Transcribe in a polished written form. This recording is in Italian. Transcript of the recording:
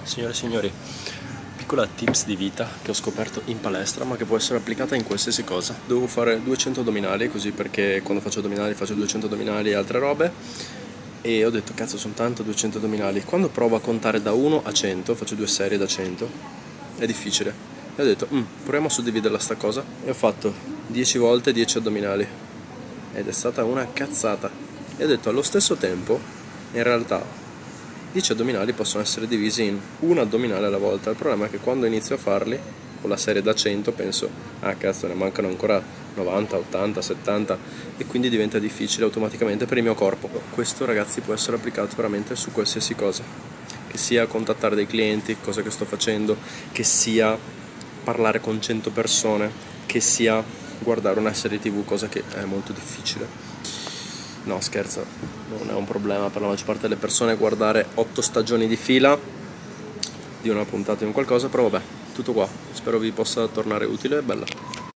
Signore e signori, piccola tips di vita che ho scoperto in palestra ma che può essere applicata in qualsiasi cosa. Devo fare 200 addominali, così, perché quando faccio addominali faccio 200 addominali e altre robe, e ho detto cazzo, sono tanto 200 addominali. Quando provo a contare da 1 a 100, faccio due serie da 100, è difficile, e ho detto proviamo a suddividerla sta cosa, e ho fatto 10 volte 10 addominali ed è stata una cazzata. E ho detto allo stesso tempo, in realtà 10 addominali possono essere divisi in un addominale alla volta. Il problema è che quando inizio a farli con la serie da 100 penso ah cazzo, ne mancano ancora 90, 80, 70, e quindi diventa difficile automaticamente per il mio corpo. Questo, ragazzi, può essere applicato veramente su qualsiasi cosa, che sia contattare dei clienti, cosa che sto facendo, che sia parlare con 100 persone, che sia guardare una serie TV, cosa che è molto difficile. No, scherzo, non è un problema per la maggior parte delle persone guardare 8 stagioni di fila di una puntata di un qualcosa, però vabbè, tutto qua. Spero vi possa tornare utile, bella.